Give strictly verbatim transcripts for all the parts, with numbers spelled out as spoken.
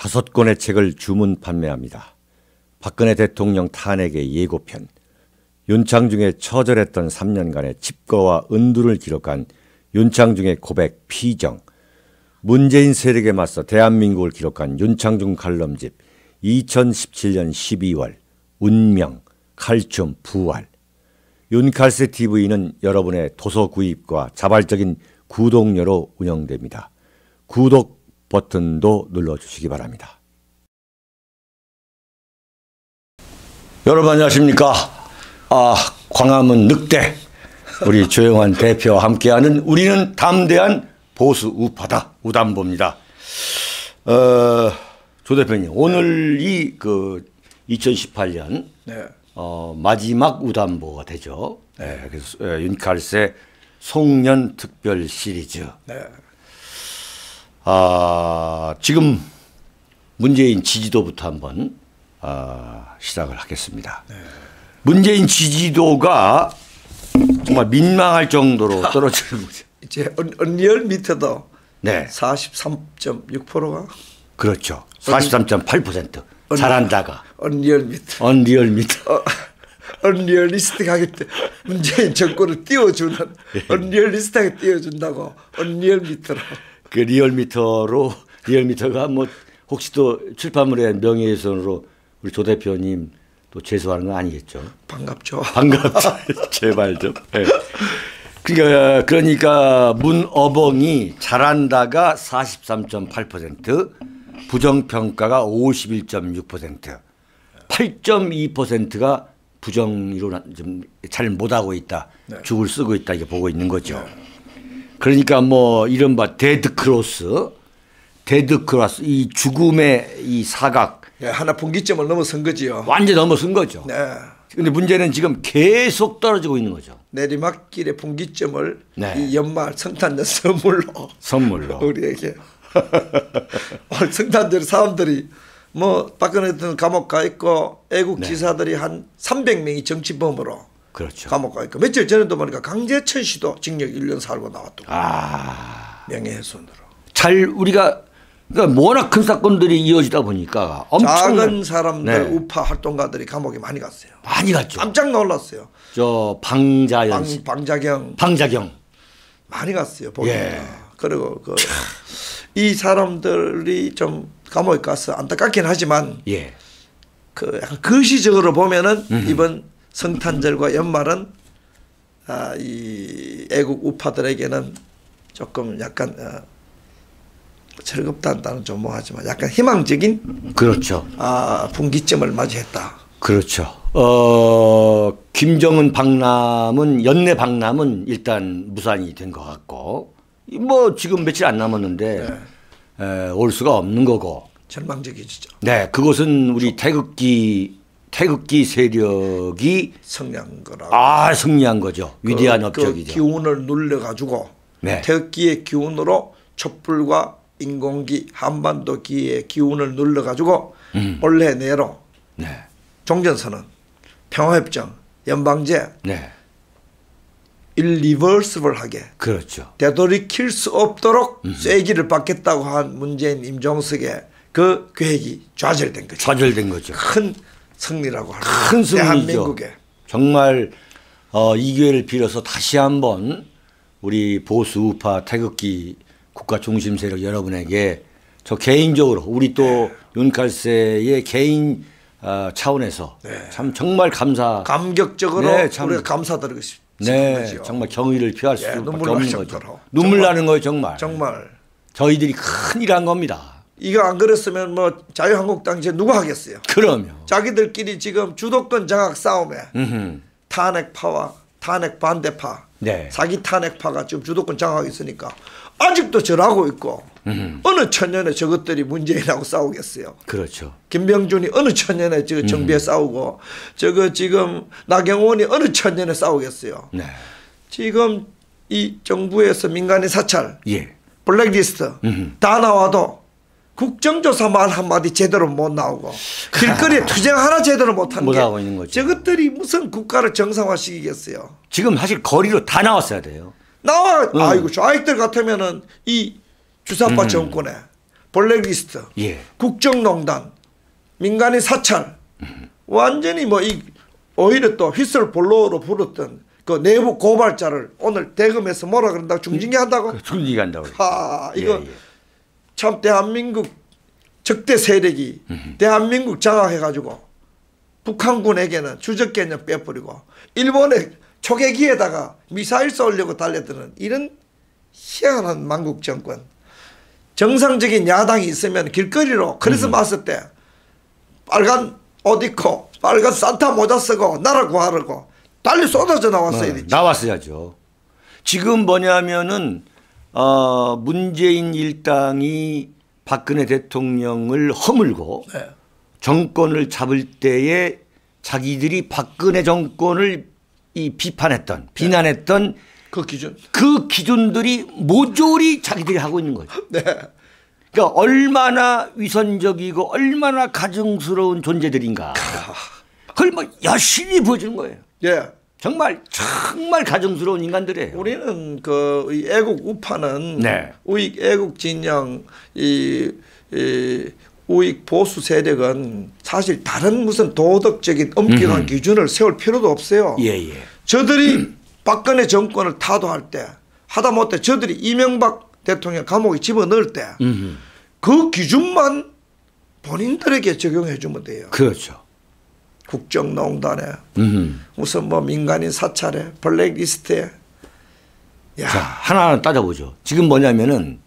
다섯 권의 책을 주문 판매합니다. 박근혜 대통령 탄핵의 예고편, 윤창중의 처절했던 삼 년간의 칩거와 은둔을 기록한 윤창중의 고백 피정, 문재인 세력에 맞서 대한민국을 기록한 윤창중 칼럼집 이천십칠 년 십이월, 운명, 칼춤, 부활. 윤칼세 티비는 여러분의 도서 구입과 자발적인 구독료로 운영됩니다. 구독 버튼도 눌러주시기 바랍니다. 여러분 안녕하십니까? 아, 광화문 늑대 우리 조영환 대표와 함께하는 우리는 담대한 보수 우파다 우담보입니다. 어, 조 대표님 오늘이 그 이천십팔 년 네. 어, 마지막 우담보가 되죠. 네, 그래서 예, 윤칼세 송년 특별 시리즈. 네. 아, 지금 문재인 지지도부터 한번 아, 시작을 하겠습니다. 네. 문재인 지지도가 정말 민망할 정도로 떨어지는 거죠. 이제 언리얼미터도 네. 사십삼 점 육 퍼센트가 그렇죠. 사십삼 점 팔 퍼센트 잘한다가 언리얼미터 언리얼미터 어, 언리얼리스틱하게 문재인 정권을 띄워주는 언리얼리스틱하게 띄워준다고 언리얼미터로 그 리얼미터로 리얼미터가 뭐 혹시 또 출판물의 명예훼손으로 우리 조 대표님 또 제소하는 건 아니겠죠? 반갑죠. 반갑죠. 제발 좀. 네. 그러니까 그러니까 문어벙이 잘한다가 사십삼 점 팔 퍼센트, 부정평가가 오십일 점 육 퍼센트, 팔 점 이 퍼센트가 부정으로 좀 잘 못하고 있다, 네. 죽을 쓰고 있다 이렇게 보고 있는 거죠. 네. 그러니까 뭐 이른바 데드크로스, 데드크로스 이 죽음의 이 사각. 예, 하나 분기점을 넘어선 거지요. 완전 넘어선 거죠. 네. 근데 문제는 지금 계속 떨어지고 있는 거죠. 내리막길의 분기점을 네. 이 연말 성탄절 선물로 선물로 우리에게 오늘 성탄절 사람들이 뭐 박근혜 대통령 감옥 가 있고 애국 네. 지사들이 한 삼백 명이 정치범으로 그렇죠. 감옥 가 있고 며칠 전에도 보니까 강재천 씨도 징역 일 년 살고 나왔던 아. 명예훼손으로. 잘 우리가 그러니까 워낙 큰 사건들이 이어지다 보니까 엄청난 작은 사람들 네. 우파 활동가들이 감옥에 많이 갔어요. 많이 갔죠. 깜짝 놀랐어요. 저 방자연 방, 방자경 방자경 많이 갔어요. 보니까. 예. 그리고 그 이 사람들이 좀 감옥에 가서 안타깝긴 하지만 예. 그 약간 거시적으로 보면은 음흠. 이번 성탄절과 연말은 아, 이 애국 우파들에게는 조금 약간 어, 즐겁다는 좀 뭐하지만 약간 희망적인 그렇죠. 아, 분기점을 맞이했다. 그렇죠. 어, 김정은 박람은 연내 박람은 일단 무산이 된 것 같고 뭐 지금 며칠 안 남았는데 네. 에, 올 수가 없는 거고 절망적이죠. 네, 그것은 우리 태극기 태극기 세력이 승리한 거라고. 아, 승리한 거죠. 그, 위대한 그 업적이죠. 기운을 눌려 가지고 네. 태극기의 기운으로 촛불과 인공기 한반도 기의 기운을 눌러 가지고 음. 올해 내로 네. 종전선언, 평화협정, 연방제 네. 일리버스블하게 그렇죠. 되돌이킬 수 없도록 음흠. 쐐기를 받겠다고 한 문재인 임종석의 그 계획이 좌절된 거죠. 좌절된 거죠. 큰 승리라고 하는 큰 승리죠. 대한민국에. 정말 어, 이 기회를 빌어서 다시 한번 우리 보수 우파 태극기 국가 중심 세력 여러분에게 저 개인적으로 우리 또 네. 윤칼세의 개인 어, 차원에서 네. 참 정말 감사 감격적으로 네, 참 우리가 감사드리고 싶습니다. 네, 정말 경의를 표할 수밖에 네, 없는 거죠. 눈물 정말, 나는 거예요, 정말. 정말 저희들이 큰일 한 겁니다. 이거 안 그랬으면 뭐 자유한국당 이제 누가 하겠어요? 그럼요. 자기들끼리 지금 주도권 장악 싸움에 음흠. 탄핵파와 탄핵 반대파, 네. 사기 탄핵파가 지금 주도권 장악하고 있으니까 아직도 절하고 있고 음흠. 어느 천년에 저것들이 문재인하고 싸우겠어요. 그렇죠. 김병준이 어느 천년에 저 정비에 음. 싸우고 저거 지금 나경원이 어느 천년에 싸우겠어요. 네. 지금 이 정부에서 민간인 사찰, 예. 블랙리스트 음흠. 다 나와도 국정조사 말 한마디 제대로 못 나오고 길거리에 투쟁 하나 제대로 못하는 게 못하고 있는 거죠. 저것들이 무슨 국가를 정상화시키겠어요. 지금 사실 거리로 다 나왔어야 돼요. 나와. 응. 아이고 좌익들 같으면은 이 주사파 음. 정권에 블랙리스트, 예. 국정농단, 민간인 사찰, 음. 완전히 뭐 이 오히려 또 휘슬 볼로로 부르던 그 내부 고발자를 오늘 대검에서 뭐라 그런다고 중징계한다고? 그 중징계한다고. 하, 이거 예, 예. 참 대한민국 적대 세력이 음흠. 대한민국 장악해가지고 북한군에게는 주적 개념 빼버리고 일본의 초계기에다가 미사일 쏘려고 달려드는 이런 희한한 망국 정권. 정상적인 야당이 있으면 길거리로 크리스마스 때 빨간 옷 입고 빨간 산타 모자 쓰고 나라 구하려고 달리 쏟아져 나왔어야 되지. 나왔어야죠. 지금 뭐냐면은 어, 문재인 일당이 박근혜 대통령을 허물고 네. 정권을 잡을 때에 자기들이 박근혜 정권을 이 비판했던 비난했던 네. 그 기준 그 기준들이 모조리 자기들이 하고 있는 거죠. 네. 그러니까 얼마나 위선적이고 얼마나 가증스러운 존재들인가. 그걸 뭐 여실히 보여주는 거예요. 예. 정말 정말 가증스러운 인간들이에요. 우리는 그 이 애국 우파는 네. 우익 애국 진영 이, 이 우익 보수 세력은 사실 다른 무슨 도덕적인 엄격한 음흠. 기준을 세울 필요도 없어요. 예, 예. 저들이 박근혜 정권을 타도할 때 하다못해 저들이 이명박 대통령 감옥에 집어넣을 때 그 기준만 본인들에게 적용해 주면 돼요. 그렇죠. 국정농단에 음흠. 무슨 뭐 민간인 사찰에 블랙리스트에 야. 자, 하나하나 따져보죠. 지금 뭐냐면은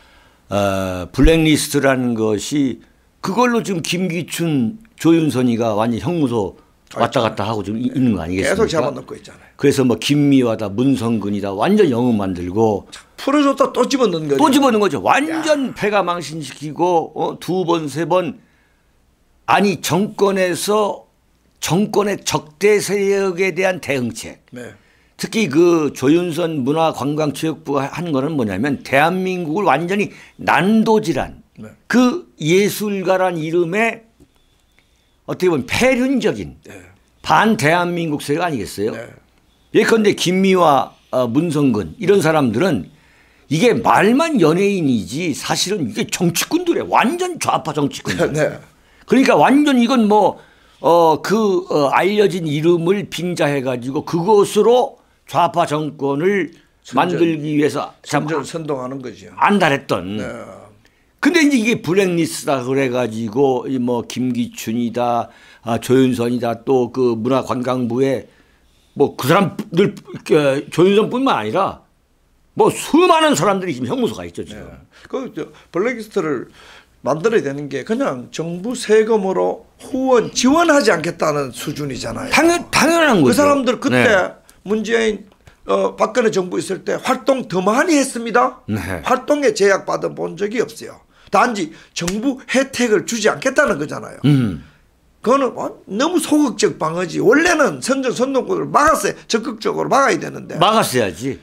어, 블랙리스트라는 것이 그걸로 지금 김기춘, 조윤선이가 완전 형무소 왔다 갔다 하고 지금 있는 거 아니겠습니까? 계속 잡아놓고 있잖아요. 그래서 뭐 김미화다 문성근이다 완전 영웅 만들고 풀어줬다 또 집어넣는 거죠. 또 집어넣는 거죠. 완전 야. 패가 망신시키고 어, 두 번, 세 번 아니 정권에서 정권의 적대 세력에 대한 대응책. 네. 특히 그 조윤선 문화관광체육부가 한 거는 뭐냐면 대한민국을 완전히 난도질한 네. 그 예술가란 이름의 어떻게 보면 폐륜적인 네. 반대한민국 세력 아니겠어요? 네. 예컨대 김미화, 어, 문성근 이런 사람들은 이게 말만 연예인이지 사실은 이게 정치꾼들이에요. 완전 좌파 정치꾼들. 네. 그러니까 완전 이건 뭐 어, 그 어, 알려진 이름을 빙자해가지고 그것으로 좌파 정권을 선전, 만들기 위해서 선전 선동하는 거죠. 안달했던. 네. 근데 이제 이게 블랙리스트다 그래가지고 뭐 김기춘이다, 아, 조윤선이다 또 그 문화관광부에 뭐 그 사람들 조윤선뿐만 아니라 뭐 수많은 사람들이 지금 형무소가 있죠 지금. 네. 그 블랙리스트를 만들어야 되는 게 그냥 정부 세금으로 후원 지원하지 않겠다는 수준이잖아요. 당연 당연한 거죠. 그 사람들 그때 네. 문재인 어, 박근혜 정부 있을 때 활동 더 많이 했습니다. 네. 활동에 제약 받아 본 적이 없어요. 단지 정부 혜택을 주지 않겠다는 거잖아요. 음. 그거는 너무 소극적 방어지. 원래는 선전 선동꾼을 막았어요. 적극적으로 막아야 되는데. 막았어야지.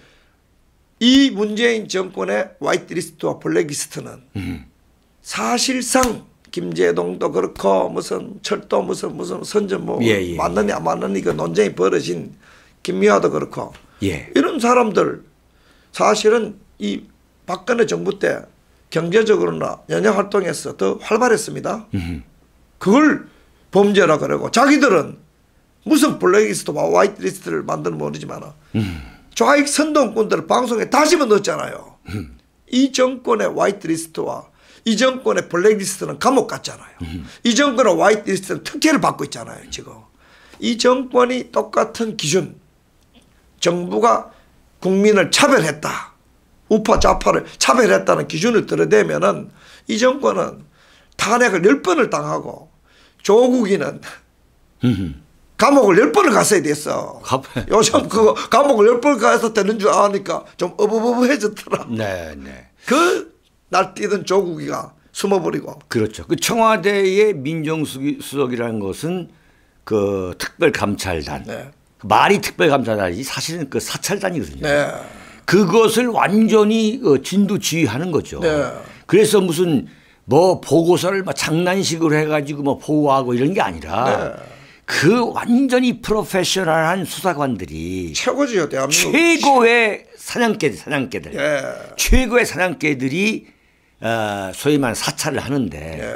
이 문재인 정권의 화이트리스트와 블랙리스트는 음. 사실상 김제동도 그렇고 무슨 철도 무슨 무슨 선전 뭐 예, 예, 맞느냐 안 맞느냐 그 논쟁이 벌어진 김미화도 그렇고 예. 이런 사람들 사실은 이 박근혜 정부 때 경제적으로나 연예 활동에서 더 활발했습니다. 음흠. 그걸 범죄라 그러고 자기들은 무슨 블랙리스트와 화이트리스트를 만드는 모르지만 음. 좌익 선동꾼들을 방송에 다 집어넣었잖아요. 음. 이 정권의 화이트리스트와 이 정권의 블랙리스트는 감옥 갔잖아요. 음. 이 정권의 화이트리스트는 특혜를 받고 있잖아요. 지금 이 정권이 똑같은 기준 정부가 국민을 차별했다. 우파 좌파를 차별했다는 기준을 들어대면은 이 정권은 탄핵을 열 번을 당하고 조국이는 음. 감옥을 열 번을 갔어야 됐어. 요즘 그거 감옥을 열 번 가서 되는 줄 아니까 좀 어버버버해졌더라. 네, 네. 그 날뛰던 조국이가 숨어버리고. 그렇죠. 그 청와대의 민정수석이라는 것은 그 특별감찰단. 네. 말이 특별감찰단이지 사실은 그 사찰단이거든요. 네. 그것을 완전히 진두지휘하는 거죠. 네. 그래서 무슨 뭐 보고서를 막 장난식으로 해가지고 뭐 보고하고 이런 게 아니라 네. 그 완전히 프로페셔널한 수사관들이 최고지요, 대한민국 최고의 사냥개들, 사냥개들, 네. 최고의 사냥개들이 어, 소위 말하는 사찰을 하는데 예.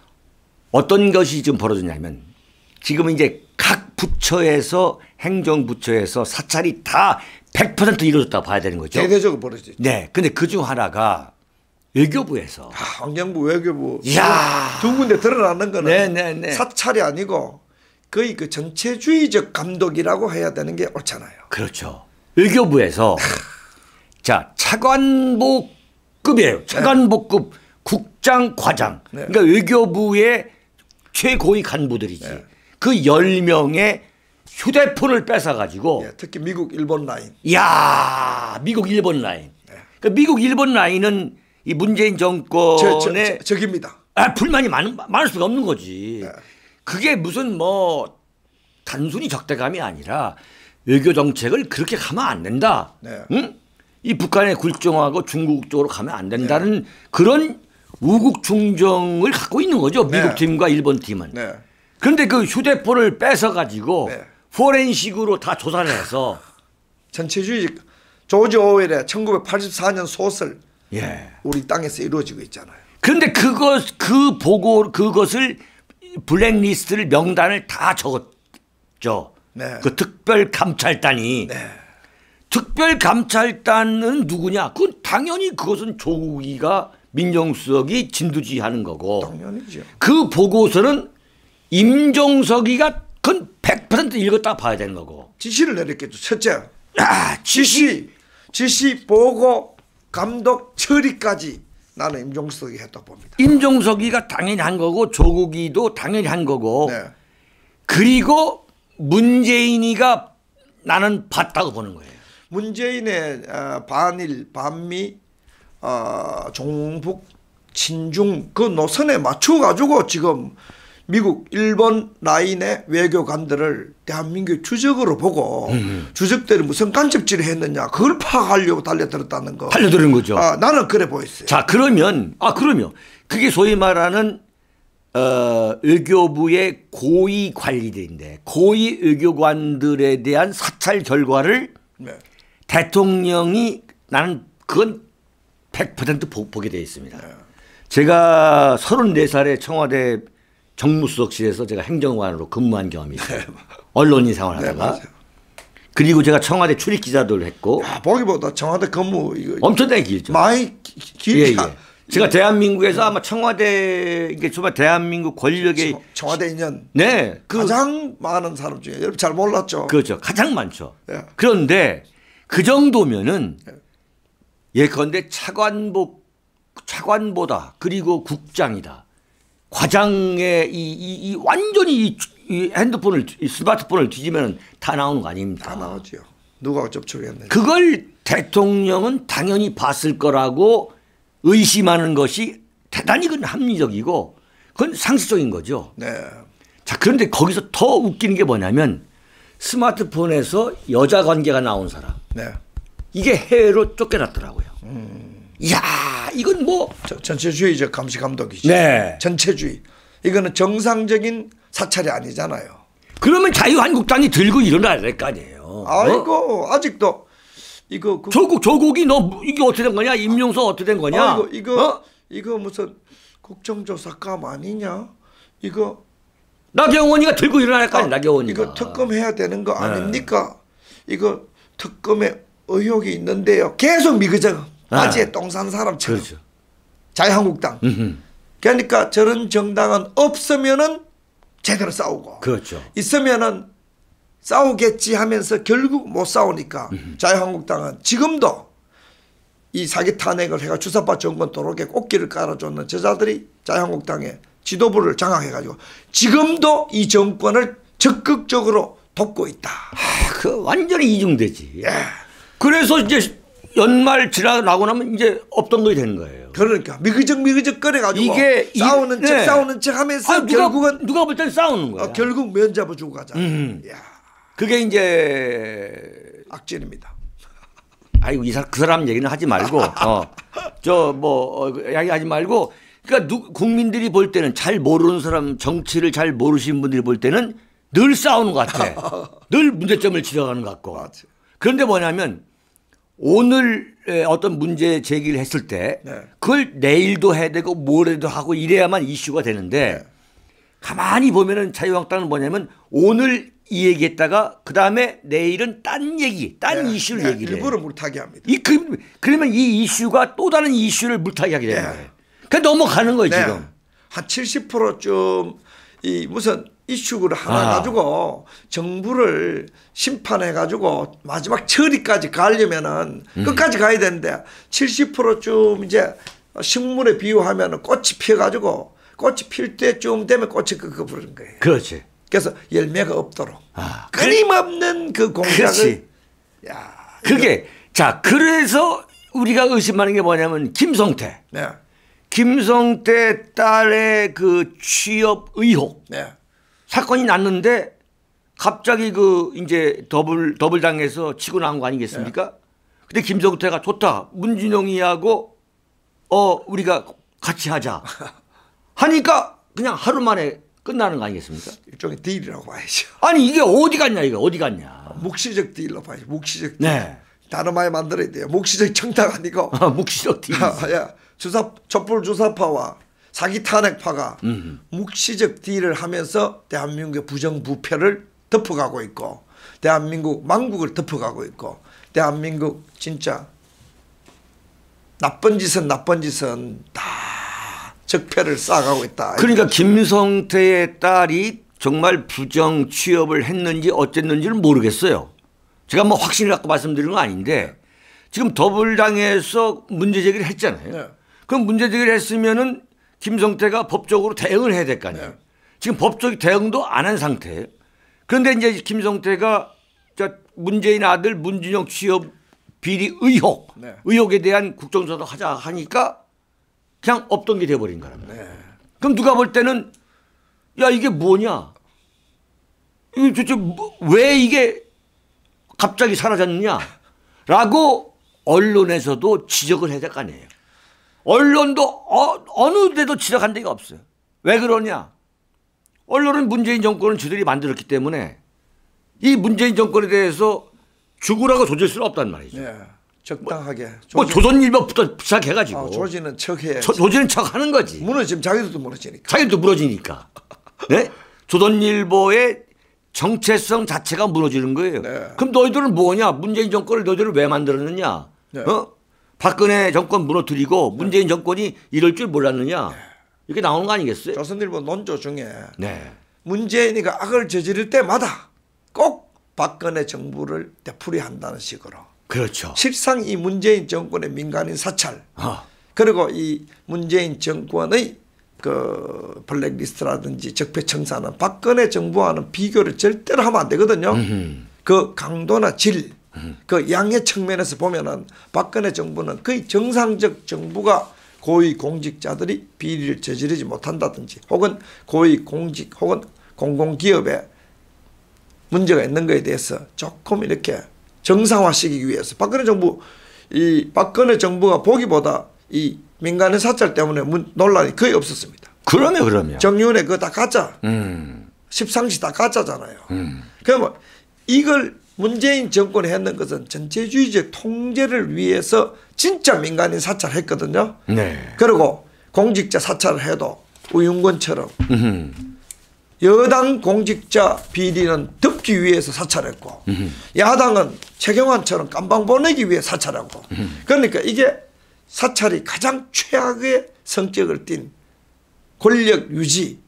어떤 것이 지금 벌어졌냐면 지금 이제 각 부처에서 행정부처에서 사찰이 다 백 퍼센트 이루어졌다고 봐야 되는 거죠. 대대적으로 벌어지죠. 네. 근데 그중 하나가 외교부에서. 아, 환경부, 외교부. 이야. 두 군데 드러나는 거는 네네네. 사찰이 아니고 거의 그 전체주의적 감독이라고 해야 되는 게 옳잖아요. 그렇죠. 외교부에서 자 차관보급이에요. 차관보급 네. 국장, 과장. 네. 그러니까 외교부의 최고위 간부들이지. 네. 그 열 명의 휴대폰을 뺏어가지고. 네. 특히 미국, 일본 라인. 이야, 미국, 일본 라인. 네. 그러니까 미국, 일본 라인은 이 문재인 정권의 저, 저, 저, 적입니다. 아, 불만이 많은, 많을 수가 없는 거지. 네. 그게 무슨 뭐 단순히 적대감이 아니라 외교 정책을 그렇게 가면 안 된다. 네. 응? 이 북한에 굴종하고 중국 쪽으로 가면 안 된다는 네. 그런 우국 충정을 갖고 있는 거죠. 미국 네. 팀과 일본 팀은. 네. 그런데 그 휴대폰을 뺏어 가지고 네. 포렌식으로 다 조사를 해서 전체주의 조지 오웰의 천구백팔십사 년 소설 예. 우리 땅에서 이루어지고 있잖아요. 그런데 그것 그 보고 그것을 블랙리스트를 명단을 다 적었죠. 네. 그 특별 감찰단이 네. 특별 감찰단은 누구냐? 그 당연히 그것은 조국이가 민정수석이 진두지휘하는 거고. 당연히죠. 그 보고서는 임종석이가 그건 백 퍼센트 읽었다 봐야 되는 거고. 지시를 내렸겠죠. 첫째. 아, 지시, 지시, 보고, 감독, 처리까지 나는 임종석이 했다고 봅니다. 임종석이가 당연히 한 거고 조국이도 당연히 한 거고. 네. 그리고 문재인이가 나는 봤다고 보는 거예요. 문재인의 반일, 반미, 어, 종북, 친중 그 노선에 맞춰 가지고 지금 미국, 일본 라인의 외교관들을 대한민국 주적으로 보고 음. 주적들이 무슨 간첩질을 했느냐 그걸 파악하려고 달려들었다는 거. 달려드는 거죠. 아, 나는 그래 보였어요. 자 그러면 아 그러면 그게 소위 말하는 어, 외교부의 고위 관리들인데 고위 외교관들에 대한 사찰 결과를 네. 대통령이 나는 그건 백 퍼센트 보게 되어 있습니다. 네. 제가 서른네 살에 청와대 정무수석실에서 제가 행정관으로 근무한 경험이 있어요. 네. 언론인 생활하다가. 네, 그리고 제가 청와대 출입기자도 했고. 야, 보기보다 청와대 근무 이거 엄청나게 길죠. 많이 길지. 예, 예. 제가 대한민국에서 아마 청와대 이게 정말 대한민국 권력의 청와대 인연 네, 그 가장 많은 사람 중에 여러분 잘 몰랐죠. 그렇죠. 가장 많죠. 네. 그런데 그 정도면은 네. 예컨대 차관보 차관보다 그리고 국장이다. 과장의 이, 이, 이 완전히 이, 이 핸드폰을 이 스마트폰을 뒤지면 다 나오는 거 아닙니까? 다 나오죠. 누가 접촉했는지. 그걸 대통령은 당연히 봤을 거라고 의심하는 것이 대단히 그건 합리적이고 그건 상식적인 거죠. 네. 자 그런데 거기서 더 웃기는 게 뭐냐면 스마트폰에서 여자 관계가 나온 사람. 네. 이게 해외로 쫓겨났더라고요. 음. 이야 이건 뭐 전체주의적 감시 감독이죠. 네. 전체주의. 이거는 정상적인 사찰이 아니잖아요. 그러면 자유한국당이 들고 일어나야 될 거 아니에요. 아이고 어? 아직도 이거 그 조국 조국이 너 이게 어떻게 된 거냐? 임용석 어떻게 된 거냐? 아이고 이거 어? 이거 무슨 국정조사감 아니냐? 이거 나경원이가 들고 일어날 거 아니야? 아, 나경원이가. 이거 특검해야 되는 거 아닙니까? 네. 이거 특검에 의혹이 있는데요. 계속 미그정. 바지에 네. 똥 산 사람처럼. 그렇죠. 자유한국당. 음흠. 그러니까 저런 정당은 없으면은 제대로 싸우고. 그렇죠. 있으면은 싸우겠지 하면서 결국 못 싸우니까 음흠. 자유한국당은 지금도 이 사기 탄핵을 해가 주사파 정권 도로에 꽃길을 깔아줬는 저자들이 자유한국당의 지도부를 장악해가지고 지금도 이 정권을 적극적으로 돕고 있다. 아, 그 완전히 이중되지. 예. 그래서 이제 연말 지나고 나면 이제 없던 거이 되는 거예요. 그러니까 미그적 미그적 거려가지고 이게 싸우는 이, 척 네. 싸우는 척 하면서 아, 누가, 결국은 누가 볼 땐 싸우는 거야. 어, 결국 면잡아 주고 가자. 음. 야. 그게 이제 악질입니다. 아이고 이 사람 그 사람 얘기는 하지 말고 어, 저 뭐 어, 이야기하지 말고 그러니까 누, 국민들이 볼 때는 잘 모르는 사람 정치를 잘 모르시는 분들이 볼 때는 늘 싸우는 것 같아. 늘 문제점을 지적하는 것 같고. 맞아. 그런데 뭐냐면 오늘 어떤 문제 제기를 했을 때 네. 그걸 내일도 해야 되고 모레도 하고 이래야만 이슈가 되는데 네. 가만히 보면은 자유한국당은 뭐냐면 오늘 이 얘기했다가 그 다음에 내일은 딴 얘기, 딴 네. 이슈를 네. 얘기를 일부러 물타기 합니다. 이, 그, 그러면 이 이슈가 또 다른 이슈를 물타기 하게 되는 네. 거예요. 그냥 넘어가는 거예요 네. 지금. 한 칠십 퍼센트쯤 이 무슨 이슈를 하나 아. 가지고 정부를 심판해 가지고 마지막 처리까지 가려면은 음. 끝까지 가야 되는데 칠십 퍼센트쯤 이제 식물에 비유하면 꽃이 피어 가지고 꽃이 필 때쯤 되면 꽃이 그거 부르는 거예요. 그렇지. 그래서 열매가 없도록 아. 끊임없는 그 공작을. 그렇지. 야, 그게 이거. 자 그래서 우리가 의심하는 게 뭐냐면 김성태. 네. 김성태 딸의 그 취업 의혹. 네. 사건이 났는데 갑자기 그 이제 더블 더블 당해서 치고 나온 거 아니겠습니까? 네. 근데 김성태가 좋다. 문준용이하고 어 우리가 같이 하자. 하니까 그냥 하루 만에 끝나는 거 아니겠습니까? 일종의 딜이라고 봐야죠. 아니 이게 어디 갔냐 이거 어디 갔냐. 묵시적 딜로 봐야죠. 묵시적 딜. 네. 단어 많이 만들어야 돼요. 묵시적 청탁 아니고. 아, 묵시적 딜. 야, 주사 촛불 주사파와 사기 탄핵파가 음흠. 묵시적 딜을 하면서 대한민국의 부정부패를 덮어가고 있고 대한민국 망국을 덮어가고 있고 대한민국 진짜 나쁜 짓은 나쁜 짓은 다 적폐를 쌓아가고 있다. 그러니까 김성태의 딸이 정말 부정 취업을 했는지 어쨌는지를 모르겠어요. 제가 뭐 확신을 갖고 말씀드리는 건 아닌데 지금 더불당에서 문제 제기를 했잖아요. 네. 그럼 문제 제기를 했으면은 김성태가 법적으로 대응을 해야 될 거 아니에요. 네. 지금 법적 대응도 안 한 상태예요. 그런데 이제 김성태가 문재인 아들 문준용 취업 비리 의혹, 네. 의혹에 대한 국정조사 하자 하니까 그냥 없던 게 돼버린 거랍니다. 네. 그럼 누가 볼 때는 야 이게 뭐냐? 이게 도대체 뭐, 왜 이게 갑자기 사라졌느냐? 라고 언론에서도 지적을 해야 될 거 아니에요. 언론도 어, 어느 데도 지적한 데가 없어요. 왜 그러냐? 언론은 문재인 정권을 저들이 만들었기 때문에 이 문재인 정권에 대해서 죽으라고 조질 수는 없단 말이죠. 네, 적당하게. 뭐, 뭐 조선일보부터 시작해가지고. 어, 조지는 척해야지. 조지는 척하는 거지. 무너지면 자기들도 무너지니까. 자기들도 무너지니까. 네? 조선일보의 정체성 자체가 무너지는 거예요. 네. 그럼 너희들은 뭐냐? 문재인 정권을 너희들은 왜 만들었느냐? 네. 어? 박근혜 정권 무너뜨리고 문재인 정권이 이럴 줄 몰랐느냐? 네. 이렇게 나오는 거 아니겠어요? 조선일보 논조 중에 네. 문재인이가 악을 저지를 때마다 꼭 박근혜 정부를 되풀이한다는 식으로. 그렇죠. 실상 이 문재인 정권의 민간인 사찰 어. 그리고 이 문재인 정권의 그 블랙리스트라든지 적폐청산은 박근혜 정부와는 비교를 절대로 하면 안 되거든요. 음흠. 그 강도나 질, 음흠. 그 양의 측면에서 보면은 박근혜 정부는 거의 정상적 정부가 고위 공직자들이 비리를 저지르지 못한다든지 혹은 고위 공직 혹은 공공기업에 문제가 있는 것에 대해서 조금 이렇게 정상화시키기 위해서 박근혜 정부 이 박근혜 정부가 보기보다 이 민간인 사찰 때문에 문, 논란이 거의 없었습니다. 그러면 그러면 정윤회 그거 다 가짜. 음. 십상시 다 가짜잖아요. 음. 그러면 이걸 문재인 정권이 했는 것은 전체주의적 통제를 위해서 진짜 민간인 사찰했거든요. 네. 그리고 공직자 사찰을 해도 우윤권처럼 음흠. 여당 공직자 비리는 덮기 위해서 사찰했고 음흠. 야당은 최경환처럼 깜방 보내기 위해 사찰하고 음흠. 그러니까 이게 사찰이 가장 최악의 성격을 띤 권력 유지,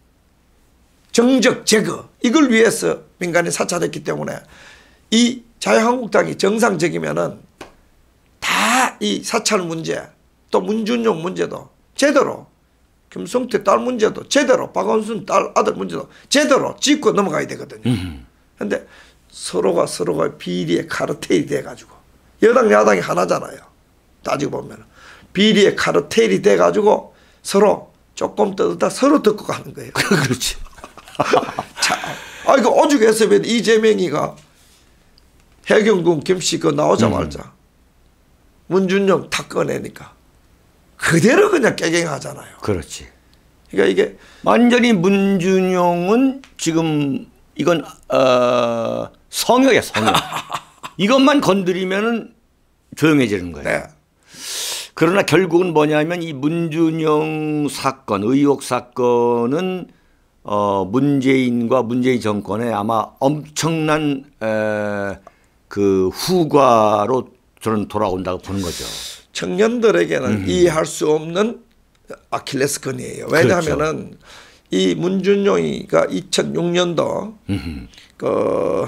정적 제거 이걸 위해서 민간인 사찰했기 때문에 이 자유한국당이 정상적이면은 다 이 사찰 문제 또 문준용 문제도 제대로 김성태 딸 문제도 제대로 박원순 딸 아들 문제도 제대로 짚고 넘어가야 되거든요. 그런데 서로가 서로가 비리의 카르텔이 돼가지고 여당 야당이 하나잖아요. 따지고 보면 비리의 카르텔이 돼가지고 서로 조금 떠들다 서로 듣고 가는 거예요. 그렇지. 자, 아 이거 오죽했어 왜 이재명이가 해경군 김씨 그 나오자마자 음. 문준용 탁 꺼내니까 그대로 그냥 깨갱하잖아요. 그렇지. 그러니까 이게 완전히 문준용은 지금 이건 어, 성역이야 성역. 이것만 건드리면은 조용해지는 거예요. 네. 그러나 결국은 뭐냐면 이 문준용 사건, 의혹 사건은 어 문재인과 문재인 정권에 아마 엄청난 에 그 후과로 저는 돌아온다고 보는 거죠. 청년들에게는 음. 이해할 수 없는 아킬레스건이에요. 왜냐하면은 그렇죠. 이 문준용이가 이천육 년도 음. 그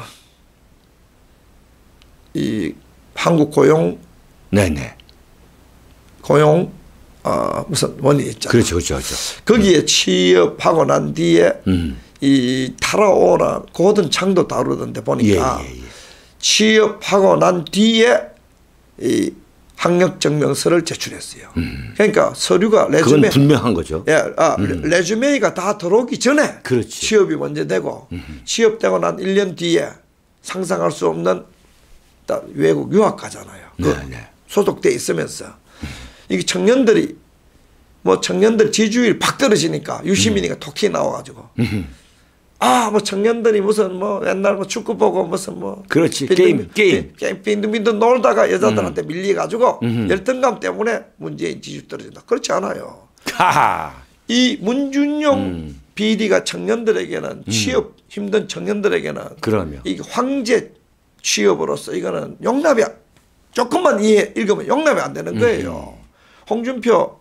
이 한국 고용 네네 고용 어 무슨 원이 있잖아요. 그렇죠, 그렇죠, 그렇죠. 거기에 취업하고 난 뒤에 음. 이 타라오나 고든 창도 다루던데 보니까 예, 예, 예. 취업하고 난 뒤에 이 학력 증명서를 제출했어요. 음. 그러니까 서류가 레주메 그건 분명한 거죠. 예, 아, 음. 레주메가 다 들어오기 전에 그렇지. 취업이 먼저 되고 음. 취업되고 난 일 년 뒤에 상상할 수 없는 외국 유학 가잖아요. 네, 그 네. 소속돼 있으면서 음. 이게 청년들이 뭐 청년들 지지율이 팍 떨어지니까 유시민이가 음. 톡이 나와가지고 음. 아 뭐 청년들이 무슨 뭐 옛날 뭐 축구 보고 무슨 뭐 그렇지 빈둥, 게임 게임 빈둥빈둥 놀다가 여자들한테 음. 밀려가지고 음. 열등감 때문에 문재인 지지율 떨어진다. 그렇지 않아요. 하하. 이 문준용 음. 비리가 청년들에게는 취업 음. 힘든 청년들에게는 그러면 이 황제 취업으로서 이거는 용납이 조금만 이해 읽으면 용납이 안 되는 거예요. 음. 홍준표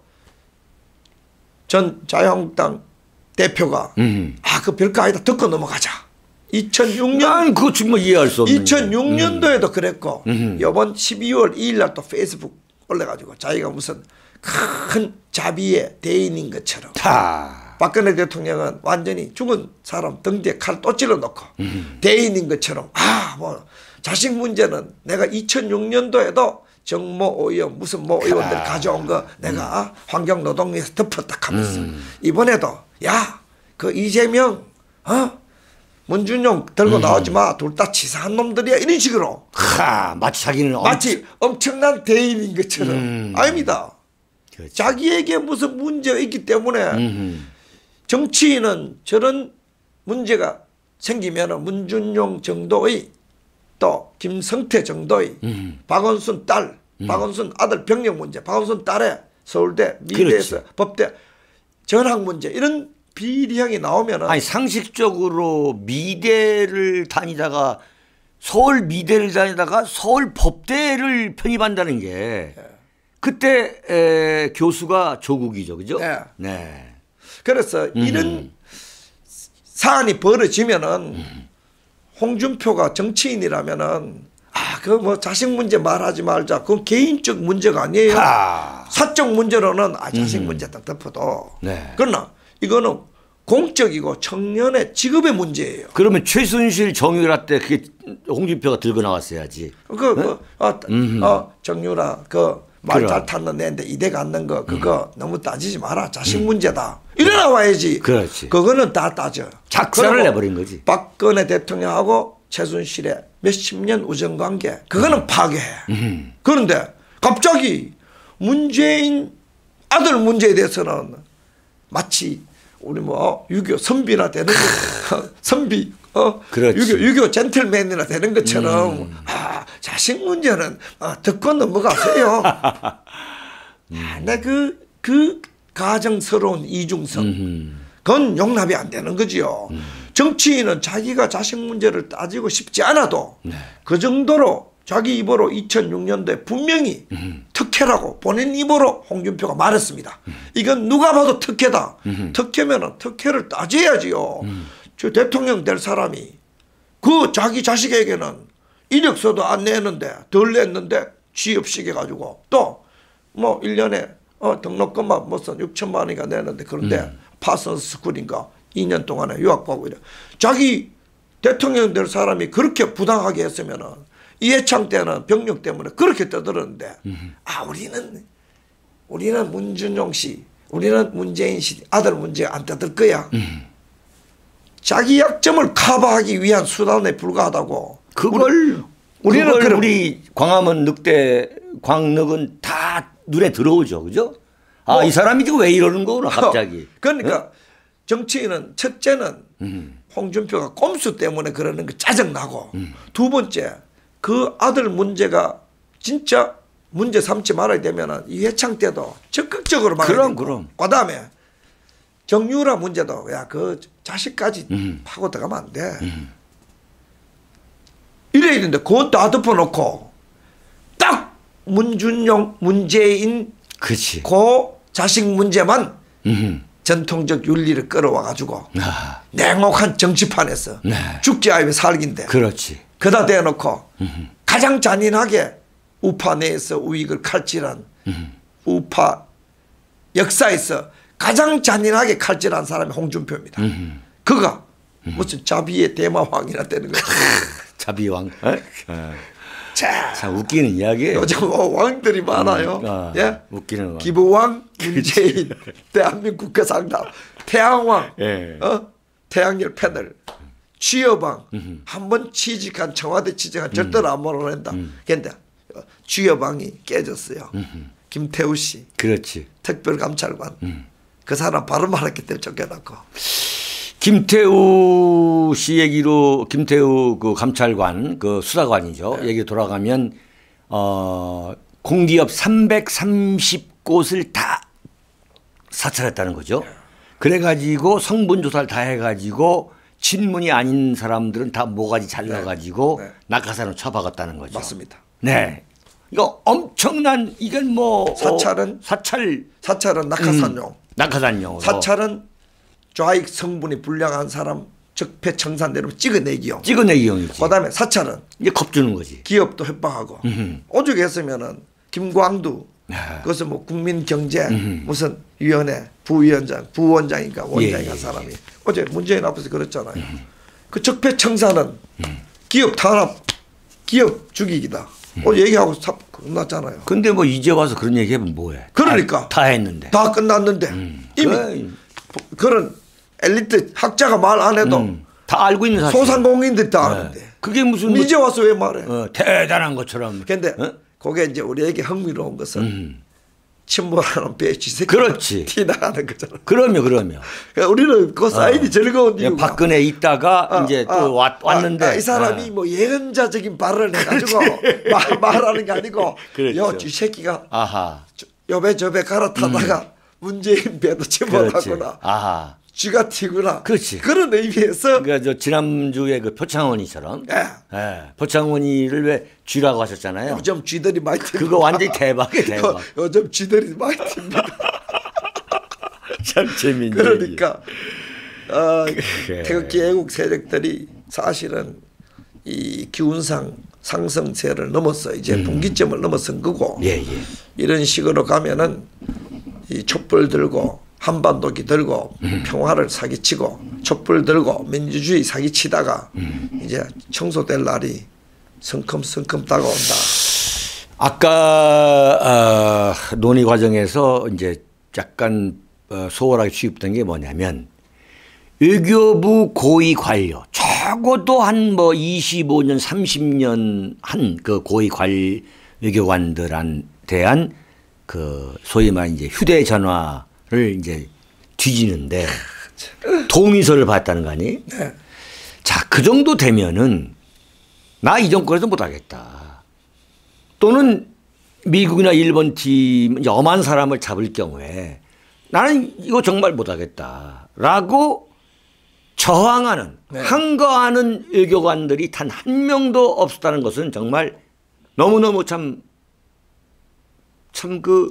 전 자유한국당 대표가 음. 아, 그 별거 아니다 듣고 넘어가자. 이천육 년 난 그거 정말 이해할 수 없는 이천육 년도에도 음. 그랬고 음. 이번 십이월 이일 날 또 페이스북 올려가지고 자기가 무슨 큰 자비의 대인인 것처럼 다. 박근혜 대통령은 완전히 죽은 사람 등 뒤에 칼 또 찔러놓고 음. 대인인 것처럼 아 뭐 자식 문제는 내가 이천육 년도에도 정모 의원 무슨 모 의원들 아. 가져온 거 내가 음. 환경노동위에서 덮었다 하면서 음. 이번에도 야 그 이재명 어 문준용 들고 음. 나오지 마 둘 다 치사한 놈들이야 이런 식으로 하 마치 자기는 마치 엄청... 엄청난 대인인 것처럼 음. 아닙니다. 그렇지. 자기에게 무슨 문제가 있기 때문에 음흠. 정치인은 저런 문제가 생기면 문준용 정도의 또 김성태 정도의 음. 박원순 딸 음. 박원순 아들 병역 문제 박원순 딸의 서울대 미대에서 그렇지. 법대 전학 문제 이런 비리형이 나오면은 아니 상식적으로 미대를 다니다가 서울 미대를 다니다가 서울 법대를 편입한다는 게 그때 에, 교수가 조국이죠, 그죠? 네. 네. 그래서 음. 이런 사안이 벌어지면은 음. 홍준표가 정치인이라면은 아, 그 뭐 자식 문제 말하지 말자. 그건 개인적 문제가 아니에요. 하. 사적 문제로는 아, 자식 음. 문제 딱 덮어도. 네. 그러나 이거는 공적이고 청년의 직업의 문제예요. 그러면 최순실 정유라 때 그게 홍준표가 들고 나왔어야지. 그, 그 어, 어, 정유라 그 말 잘 탔는 애인데 이대 갖는 거 그거 음. 너무 따지지 마라. 자식 음. 문제다. 이래 나와야지. 그렇지. 그거는 다 따져. 작사를 내버린 거지. 박근혜 대통령하고 최순실의 몇십 년 우정관계 그거는 음. 파괴해. 음. 그런데 갑자기 문재인 아들 문제에 대해서는 마치 우리 뭐 유교 선비나 되는 거 선비 어 유교 유교 젠틀맨이나 되는 것처럼 음. 아 자식 문제는 아, 듣고 넘어가세요. 음. 아, 내 그 그 가정스러운 이중성 음흠. 그건 용납이 안 되는 거지요. 음. 정치인은 자기가 자식 문제를 따지고 싶지 않아도 네. 그 정도로 자기 입으로 이천육 년도에 분명히 음. 특혜라고 본인 입으로 홍준표가 말했습니다. 음. 이건 누가 봐도 특혜다. 음. 특혜면 특혜를 따져야지요. 음. 저 대통령 될 사람이 그 자기 자식에게는 이력서도 안 내는데 덜 냈는데 취업시켜가지고 또 뭐 일 년에 어, 등록금만 무슨 육천만 원인가 내는데 그런데 음. 파슨스 스쿨인가 이 년 동안에 유학하고 이래. 자기 대통령 될 사람이 그렇게 부당하게 했으면은 이해창 때는 병력 때문에 그렇게 떠들었는데 음. 아 우리는 우리는 문준용 씨 우리는 문재인 씨 아들 문제 안 떠들 거야. 음. 자기 약점을 커버하기 위한 수단에 불과하다고. 그걸 우리, 우리는 그걸 우리 광화문 늑대 광늑은 다 눈에 들어오죠, 그죠? 아, 뭐, 이 사람이 지금 왜 이러는 거구나 갑자기. 그러니까 어? 정치인은 첫째는 음. 홍준표가 꼼수 때문에 그러는 거 짜증나고 음. 두 번째 그 아들 문제가 진짜 문제 삼지 말아야 되면은 이회창 때도 적극적으로 막아야 그럼 되고. 그럼. 그다음에 정유라 문제도 야 그 자식까지 음. 파고 들어가면 안 돼. 음. 이래야 되는데 그것도 안 덮어놓고 딱 문준용, 문재인 그렇지. 그 자식 문제만 음. 전통적 윤리를 끌어와 가지고 아. 냉혹한 정치판에서 네. 죽지 아니면 살긴데 그렇지. 그다 대놓고 음. 가장 잔인하게 우파 내에서 우익을 칼질한 음. 우파 역사에서 가장 잔인하게 칼질한 사람이 홍준표입니다. 음. 그가 무슨 자비의 대마왕이나 되는 거죠. 자비왕. 어? 자, 참 웃기는 이야기예요. 요즘 왕들이 많아요. 음, 아, 예? 웃기는 왕. 기부왕, 문재인, 대한민국 국가상담, 태양왕, 예. 어? 태양열 패널, 취여왕, 한 번 취직한 청와대 취직한 절대로 안 몰아낸다. 그런데 음. 취여왕이 깨졌어요. 음흠. 김태우 씨, 그렇지. 특별감찰관, 음. 그 사람 바로 말했기 때문에 쫓겨났고. 김태우 씨 얘기로 김태우 그 감찰관 그 수사관이죠. 네. 얘기 돌아가면 어 공기업 삼백삼십 곳을 다 사찰했다는 거죠. 네. 그래가지고 성분 조사를 다 해가지고 친문이 아닌 사람들은 다 모가지 잘라가지고 네. 네. 낙하산으로 쳐박았다는 거죠. 맞습니다. 네. 이거 엄청난 이건 뭐 사찰은 어, 사찰 사찰은 낙하산용. 음, 낙하산용. 사찰은 좌익 성분이 불량한 사람 적폐청산 내로 찍어내기용. 찍어내기용이지. 그다음에 사찰은 이제 겁주는 거지. 기업도 협박하고. 음흠. 오죽 했으면은 김광두 아. 그것은 뭐 국민경제 음흠. 무슨 위원회 부위원장 부원장인가 원장인가 예, 예, 사람이 예. 어제 문재인 앞에서 그랬잖아요. 음흠. 그 적폐청산은 음. 기업 탄압 기업 죽이기다. 음. 어제 얘기하고 사 끝났잖아요. 근데 뭐 이제 와서 그런 얘기하면 뭐해. 그러니까. 다, 다 했는데. 다 끝났는데 음. 이미 그래. 그런 엘리트 학자가 말 안 해도 음, 다 알고 있는 사실. 소상공인들이 다 네. 아는데. 그게 무슨 이제 와서 왜 말해? 어, 대단한 것처럼. 그런데 어? 그게 이제 우리에게 흥미로운 것은 음. 침몰하는 배에 쥐새끼 그렇지. 티 나가는 거잖아. 그럼요, 그럼요. 그러니까 우리는 그 사인이 어. 즐거운 이유가 박근혜 있다가 아, 이제 아, 또 왔, 왔는데 아, 이 사람이 아. 뭐 예언자적인 발언을 해가지고 말, 말하는 게 아니고 그렇죠. 요 쥐새끼가 아하. 요배 저배 갈아타다가 음. 문재인 배도 침몰하거나 아하. 쥐가 튀구나. 그렇지. 그런 의미에서. 그러니까 저 지난주에 그 표창원이처럼. 예. 예. 표창원이를 왜 쥐라고 하셨잖아요. 요즘 쥐들이 많이 튑니다. 그거 완전히 대박이에요, 대박. 요즘 쥐들이 많이 튑니다. 참 재밌네. 그러니까 어, 태극기 애국 세력들이 사실은 이 기운상 상승세를 넘어서 이제 음. 분기점을 넘어선 거고. 예, 예. 이런 식으로 가면은 이 촛불 들고 한반도기 들고 음. 평화를 사기치고 촛불 들고 민주주의 사기치다가 음. 이제 청소될 날이 성큼성큼 다가온다. 아까 어, 논의 과정에서 이제 약간 어, 소홀하게 취급된 게 뭐냐면 외교부 고위 관료 적어도 한 뭐 이십오 년 삼십 년 한 그 고위 관 외교관들한 대한 그 소위 말해 이제 휴대전화 를 이제 뒤지는데 동의서를 받았다는 거 아니? 네. 자, 그 정도 되면은 나 이 정권에서 못하겠다. 또는 미국이나 일본 팀 이제 엄한 사람을 잡을 경우에 나는 이거 정말 못하겠다라고 저항하는 네. 항거하는 외교관들이 단 한 명도 없었다는 것은 정말 너무너무 참 참 그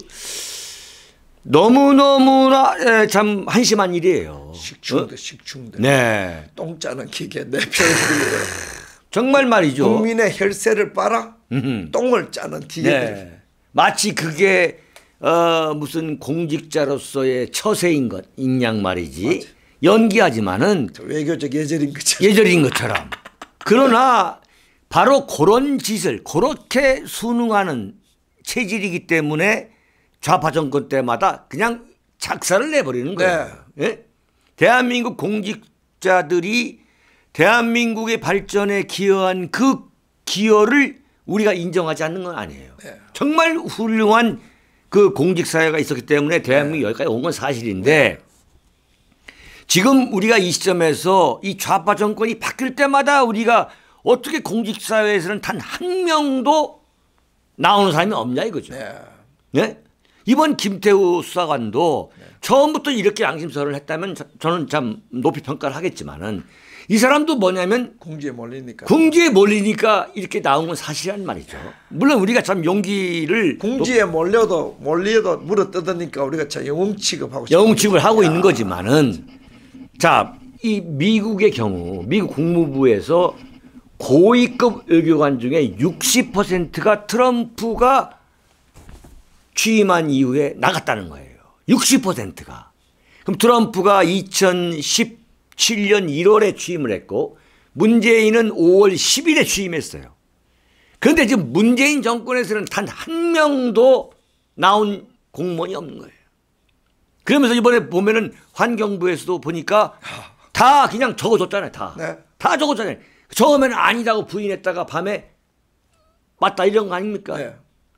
너무너무나 참 한심한 일이에요. 식충대 어? 식충대. 네. 똥 짜는 기계 내 편이에요. 정말 말이죠. 국민의 혈세를 빨아 음흠. 똥을 짜는 기계들. 네. 마치 그게 어 무슨 공직자로서의 처세인 것, 인양 말이지. 맞아. 연기하지만은 외교적 예절인 것처럼. 예절인 것처럼. 그러나 바로 그런 짓을 그렇게 순응하는 체질이기 때문에 좌파 정권 때마다 그냥 작사를 내버리는 거예요. 네. 예? 대한민국 공직자들이 대한민국의 발전에 기여한 그 기여를 우리가 인정하지 않는 건 아니에요. 네. 정말 훌륭한 그 공직사회가 있었기 때문에 대한민국이 네. 여기까지 온 건 사실인데 네. 지금 우리가 이 시점에서 이 좌파 정권이 바뀔 때마다 우리가 어떻게 공직사회에서는 단 한 명도 나오는 사람이 없냐 이거죠. 네. 네? 이번 김태우 수사관도 네. 처음부터 이렇게 양심설을 했다면 저는 참 높이 평가를 하겠지만은 이 사람도 뭐냐면 궁지에 몰리니까 궁지에 몰리니까 이렇게 나온 건 사실이란 말이죠. 물론 우리가 참 용기를 궁지에 몰려도 몰려도 물어 뜯으니까 우리가 참 영웅 취급하고 영웅 취급을 하고 야. 있는 거지만은 자, 이 미국의 경우 미국 국무부에서 고위급 외교관 중에 육십 퍼센트가 트럼프가 취임한 이후에 나갔다는 거예요. 육십 퍼센트가. 그럼 트럼프가 이천십칠 년 일월에 취임을 했고 문재인은 오월 십일에 취임했어요. 그런데 지금 문재인 정권에서는 단 한 명도 나온 공무원이 없는 거예요. 그러면서 이번에 보면은 환경부에서도 보니까 다 그냥 적어줬잖아요. 다. 네. 다 적어줬잖아요. 처음에는 아니다고 부인했다가 밤에 맞다 이런 거 아닙니까? 네.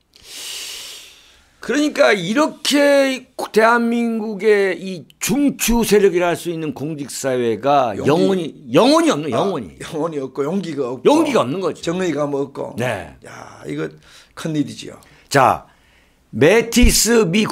그러니까 이렇게 대한민국의 이 중추 세력이라 할 수 있는 공직사회가 용기. 영혼이 영혼이 없는 영혼이 아, 영혼이 없고 용기가 없고 용기가 없는 거죠. 정의감 없고. 네. 야 이거 큰 일이지요. 자, 매티스 미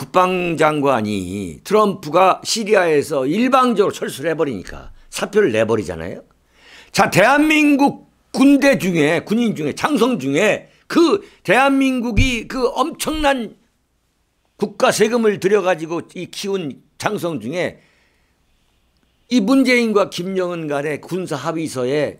국방장관이 트럼프가 시리아에서 일방적으로 철수를 해버리니까 사표를 내버리잖아요. 자, 대한민국 군대 중에 군인 중에 장성 중에 그 대한민국이 그 엄청난 국가 세금을 들여가지고 이 키운 장성 중에 이 문재인과 김정은 간의 군사 합의서에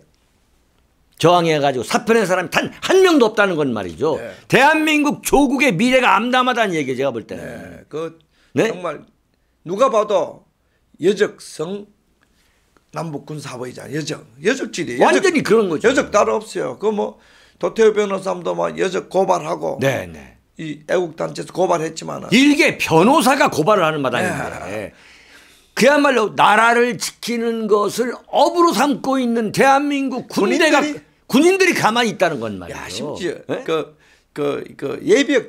저항해가지고 사표낸 사람이 단 한 명도 없다는 건 말이죠. 네. 대한민국 조국의 미래가 암담하다는 얘기예요. 제가 볼 때는. 네. 그 네? 정말 누가 봐도 여적성 남북 군사 합의잖아요. 여적. 여적질이. 완전히 여적, 그런 거죠. 여적 따로 없어요. 그 뭐 도태우 변호사도 막 여적 고발하고. 네, 네. 이 애국단체에서 고발했지만 일개 변호사가 고발을 하는 마당인데 네. 그야말로 나라를 지키는 것을 업으로 삼고 있는 대한민국 군대가 군인들이, 군인들이 가만히 있다는 건 말이에요. 야, 심지어 네? 그, 그, 그 예비역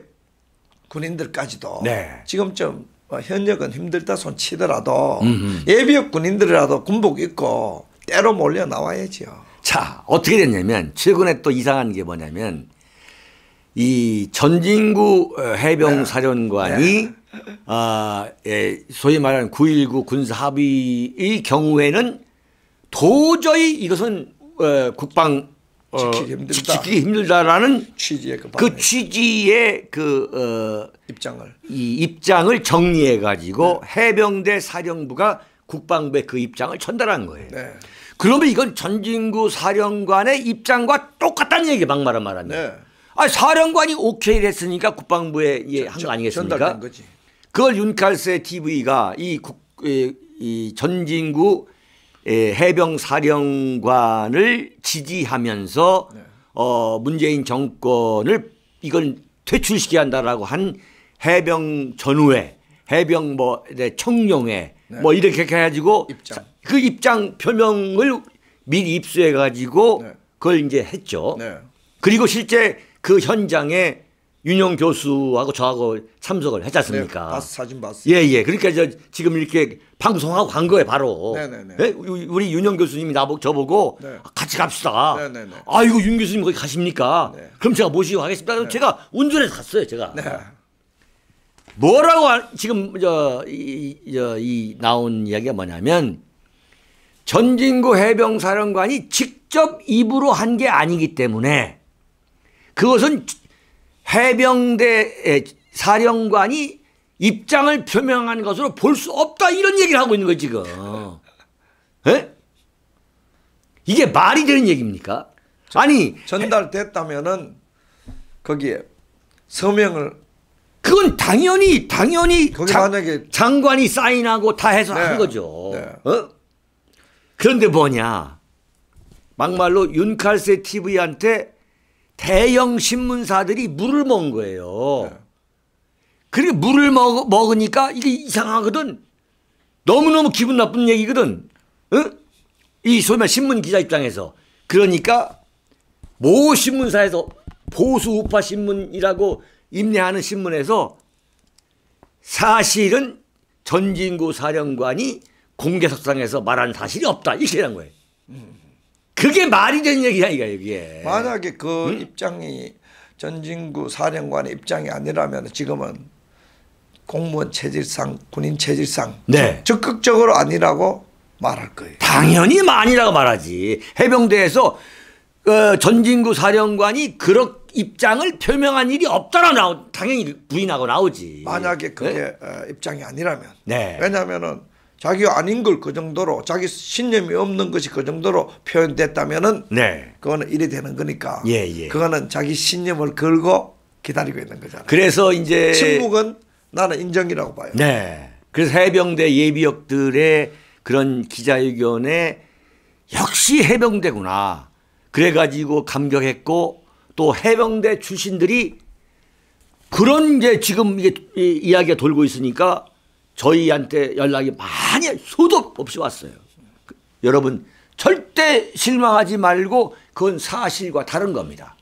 군인들까지도 네. 지금 좀 현역은 힘들다 손 치더라도 음흠. 예비역 군인들이라도 군복 입고 때로 몰려 나와야죠. 자, 어떻게 됐냐면 최근에 또 이상한 게 뭐냐면 이 전진구 해병사령관이 네. 네. 아, 예, 소위 말하는 구일구 군사합의의 경우에는 도저히 이것은 어, 국방 어, 지키기 힘들다. 지키기 힘들다라는 취지의 그, 그 취지의 그 어, 입장을 이 입장을 정리해 가지고 네. 해병대 사령부가 국방부에 그 입장을 전달한 거예요. 네. 그러면 이건 전진구 사령관의 입장과 똑같다는 얘기 막말로 말하면. 네. 아, 사령관이 오케이를 했으니까 국방부에 예, 한 거 아니겠습니까? 전달된 거지. 그걸 윤칼세 티비가 이, 국, 이, 이 전진구 해병 사령관을 지지하면서 네. 어, 문재인 정권을 이건 퇴출시켜야 한다라고 한 해병 전후회, 해병 뭐 청룡회 네. 뭐 이렇게 해가지고 입장. 그 입장 표명을 미리 입수해 가지고 네. 그걸 이제 했죠. 네. 그리고 실제 그 현장에 윤용 교수하고 저하고 참석을 했지 않습니까? 네, 봤, 사진 봤어요. 예, 예. 그러니까 저 지금 이렇게 방송하고 간 거예요, 바로. 네네네. 네? 우리 윤용 교수님이 나보고 저보고 네. 같이 갑시다. 네네네. 아이고, 윤 교수님 거기 가십니까? 네. 그럼 제가 모시고 가겠습니다. 네. 제가 운전해서 갔어요, 제가. 네. 뭐라고 지금 저 이 저 이 나온 이야기가 뭐냐면 전진구 해병사령관이 직접 입으로 한 게 아니기 때문에 그것은 해병대 사령관이 입장을 표명한 것으로 볼 수 없다 이런 얘기를 하고 있는 거예요 지금. 에? 이게 말이 되는 얘기입니까? 아니 전달됐다면은 거기에 서명을 그건 당연히 당연히 거기 장, 만약에 장관이 사인하고 다 해서 네. 한 거죠. 네. 어? 그런데 뭐냐 막말로 윤칼세 티비한테 대형 신문사들이 물을 먹은 거예요. 네. 그러니까 물을 먹, 먹으니까 이게 이상하거든. 너무너무 기분 나쁜 얘기거든. 어? 이 소위 말 신문 기자 입장에서. 그러니까 모 신문사에서 보수 우파 신문이라고 임내하는 신문에서 사실은 전진구 사령관이 공개석상에서 말한 사실이 없다. 이렇게 한 거예요. 그게 말이 되는 얘기야, 이거, 이게. 만약에 그 응? 입장이 전진구 사령관의 입장이 아니라면 지금은 공무원 체질상 군인 체질상 네. 적극적으로 아니라고 말할 거예요. 당연히 아니라고 말하지. 해병대에서 어, 전진구 사령관이 그런 입장을 표명한 일이 없다라 나오 당연히 부인하고 나오지. 만약에 그게 네? 어, 입장이 아니라면. 네. 왜냐하면은 자기가 아닌 걸 그 정도로 자기 신념이 없는 것이 그 정도로 표현됐다면은 네. 그거는 일이 되는 거니까. 예, 예. 그거는 자기 신념을 걸고 기다리고 있는 거잖아요. 그래서 이제 침묵은 나는 인정이라고 봐요. 네. 그래서 해병대 예비역들의 그런 기자회견에 역시 해병대구나. 그래가지고 감격했고 또 해병대 출신들이 그런 이제 지금 이게 이야기가 돌고 있으니까 저희한테 연락이 많이 수도 없이 왔어요. 여러분 절대 실망하지 말고 그건 사실과 다른 겁니다.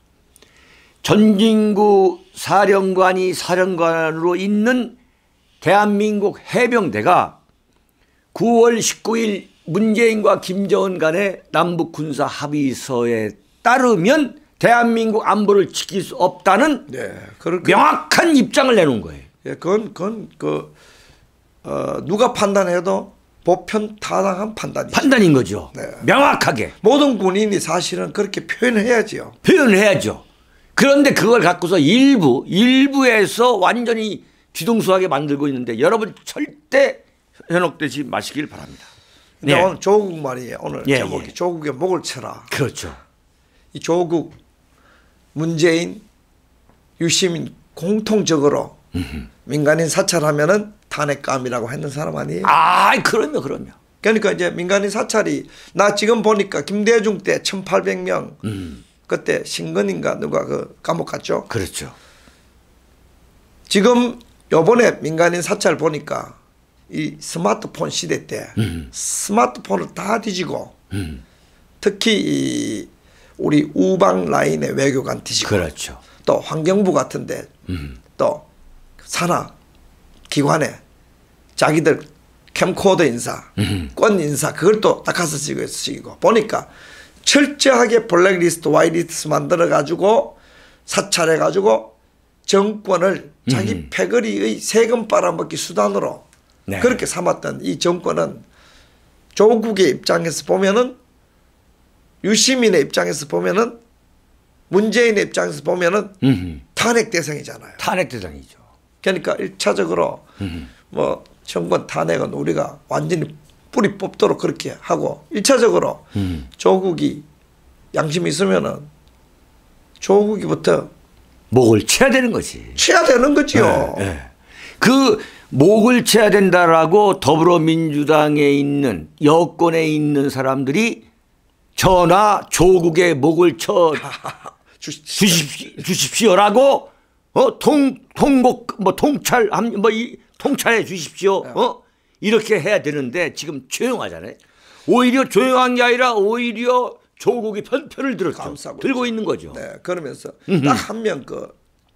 전진구 사령관이 사령관으로 있는 대한민국 해병대가 구월 십구일 문재인과 김정은 간의 남북 군사 합의서에 따르면 대한민국 안보를 지킬 수 없다는 네, 그렇게 명확한 입장을 내놓은 거예요. 예, 그건 그건 그 어, 누가 판단해도 보편 타당한 판단이죠. 판단인 거죠. 네. 명확하게. 모든 군인이 사실은 그렇게 표현해야지요. 표현해야죠. 그런데 그걸 갖고서 일부, 일부에서 완전히 뒤통수하게 만들고 있는데 여러분 절대 현혹되지 마시길 바랍니다. 근데 네. 오늘 조국 말이에요. 오늘 예, 제목이 예. 조국의 목을 쳐라. 그렇죠. 이 조국, 문재인, 유시민 공통적으로 음흠. 민간인 사찰하면은 탄핵감이라고 했는 사람 아니에요? 아, 그럼요, 그럼요. 그러니까 이제 민간인 사찰이 나 지금 보니까 김대중 때 천팔백 명 음. 그때 신건인가 누가 그 감옥 갔죠? 그렇죠. 지금 요번에 민간인 사찰 보니까 이 스마트폰 시대 때 음. 스마트폰을 다 뒤지고 음. 특히 이 우리 우방 라인의 외교관 뒤지고 그렇죠. 또 환경부 같은데 음. 또 산하 기관에 자기들 캠코더 인사, 음. 권 인사 그걸 또 닦아서 쓰고 보니까 철저하게 블랙리스트, 와이리스트 만들어 가지고 사찰해 가지고 정권을 자기 음. 패거리의 세금 빨아먹기 수단으로 네. 그렇게 삼았던 이 정권은 조국의 입장에서 보면은 유시민의 입장에서 보면은 문재인의 입장에서 보면은 음흠. 탄핵 대상이잖아요. 탄핵 대상이죠. 그러니까 일차적으로 음흠. 뭐 정권 탄핵은 우리가 완전히 뿌리 뽑도록 그렇게 하고 일차적으로 음. 조국이 양심이 있으면은 조국이부터 목을 쳐야 되는 거지. 쳐야 되는 거지요. 네, 네. 그 목을 쳐야 된다라고 더불어민주당에 있는 여권에 있는 사람들이 전하 조국의 목을 쳐 주십시오, 주십시오라고 어 통 통곡 뭐 통찰 뭐 이 통찰해 주십시오. 어 이렇게 해야 되는데 지금 조용하잖아요. 오히려 조용한 게 아니라 오히려 조국이 편편을 들었죠. 들고 있는 거죠. 네, 그러면서 딱 한 명 그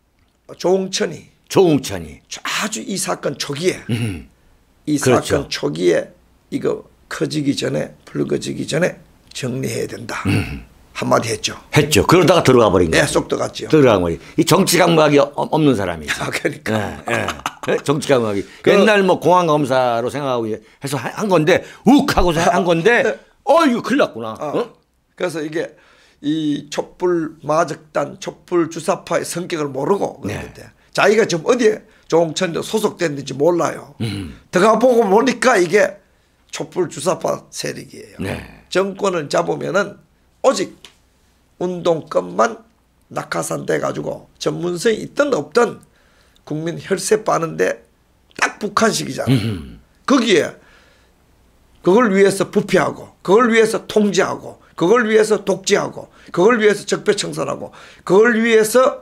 조홍천이 조홍천이 아주 이 사건 초기에 음흠. 이 그렇죠. 사건 초기에 이거 커지기 전에 불거지기 전에 정리해야 된다. 음흠. 한마디 했죠. 했죠. 그러다가 들어가 버린 거예요. 네, 쏙 들어갔죠. 들어간 거예요. 이 정치 감각이 없는 사람이죠. 아, 그러니까. 네, 네. 정치 감각이. 그, 옛날 뭐 공안 검사로 생각하고 해서 한 건데 욱 하고서 한 건데 네. 어 이거 큰일 났구나. 어. 어? 그래서 이게 이 촛불 마적단 촛불 주사파의 성격을 모르고 그랬는데 네. 자기가 지금 어디에 조홍천도 소속됐는지 몰라요. 음. 들어가 보고 보니까 이게 촛불 주사파 세력이에요. 네. 정권을 잡으면은 오직 운동권만 낙하산돼 가지고 전문성이 있든 없든 국민 혈세 빠는데 딱 북한식이잖아. 음. 거기에 그걸 위해서 부패하고 그걸 위해서 통제하고 그걸 위해서 독재하고 그걸 위해서 적폐청산하고 그걸 위해서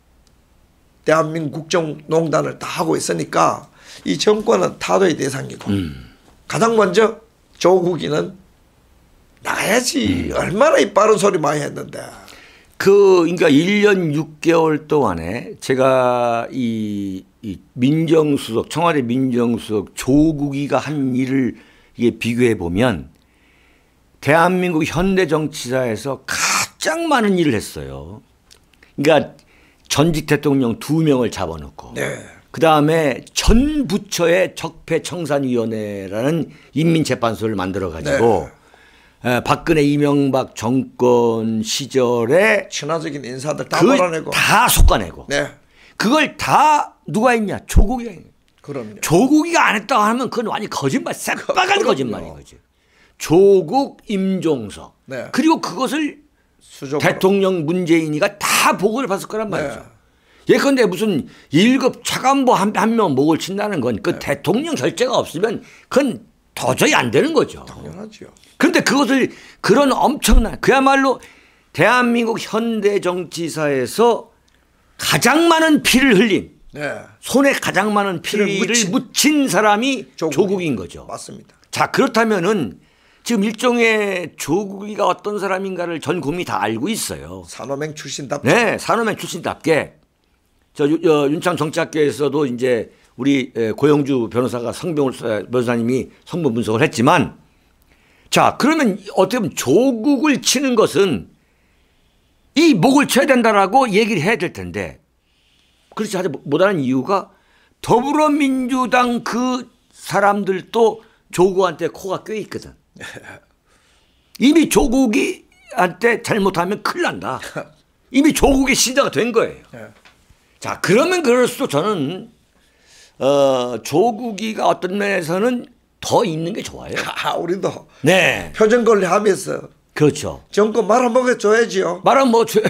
대한민국 국정농단을 다 하고 있으니까 이 정권은 타도의 대상이고 음. 가장 먼저 조국이는 나가야지. 음. 얼마나 이 빠른 소리 많이 했는데. 그 그러니까 일 년 육 개월 동안에 제가 이, 이 민정수석 청와대 민정수석 조국이가 한 일을 이게 비교해 보면 대한민국 현대 정치사에서 가장 많은 일을 했어요. 그러니까 전직 대통령 두 명을 잡아놓고 네. 그다음에 전 부처의 적폐청산위원회라는 인민재판소를 만들어가지고 네. 박근혜 이명박 정권 시절에 친화적인 인사들 다 몰아내고 다 솎아내고 네. 그걸 다 누가 했냐? 조국이가 했냐. 그럼요. 조국이가 안 했다고 하면 그건 완전 거짓말, 새빨간 거짓말인 거지. 조국, 임종석. 네. 그리고 그것을 수적으로. 대통령 문재인이가 다 보고를 받을 거란 말이죠. 네. 예컨대 무슨 일 급 차관보 한, 한 명 목을 친다는 건 그 네. 대통령 결재가 없으면 그건 도저히 안 되는 거죠. 당연하죠. 그런데 그것을 그런 엄청난 그야말로 대한민국 현대 정치사에서 가장 많은 피를 흘린 네. 손에 가장 많은 피를 묻힌, 묻힌 사람이 조국. 조국인 거죠. 맞습니다. 자 그렇다면은 지금 일종의 조국이가 어떤 사람인가를 전 국민이 다 알고 있어요. 산호맹 출신답게. 네, 산호맹 출신답게. 저 윤창 정치학교에서도 이제 우리 고영주 변호사가 성병을 변호사님이 성분 분석을 했지만, 자 그러면 어떻게 보면 조국을 치는 것은 이 목을 쳐야 된다라고 얘기를 해야 될 텐데, 그렇지 못하는 이유가 더불어민주당 그 사람들도 조국한테 코가 꿰 있거든. 이미 조국이 한테 잘못하면 큰일 난다. 이미 조국의 신자가 된 거예요. 자 그러면 그럴수록 저는 어, 조국이가 어떤 면에서는 더 있는 게 좋아요. 아, 우리도 네. 표정 관리하면서 그렇죠. 정권 말아먹어 줘야지요. 말아먹어 줘.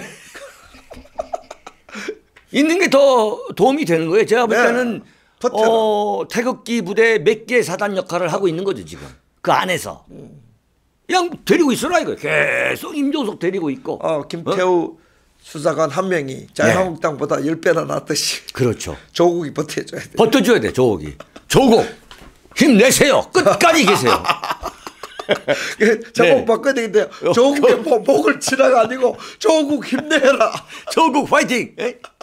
있는 게 더 도움이 되는 거예요. 제가 볼 때는 네. 어, 태극기 부대 몇 개 사단 역할을 하고 있는 거죠 지금. 그 안에서. 그냥 데리고 있어라 이거. 계속 임종석 데리고 있고. 어, 김태우 어? 수사관 한 명이 자유한국당보다 네. 열 배나 낫듯이. 그렇죠. 조국이 버텨줘야 돼. 버텨줘야 돼 조국이. 조국 힘내세요. 끝까지 계세요. 제목 네. 바꿔야 되겠는데 조국의 목을 치라가 아니고 조국 힘내라. 조국 파이팅.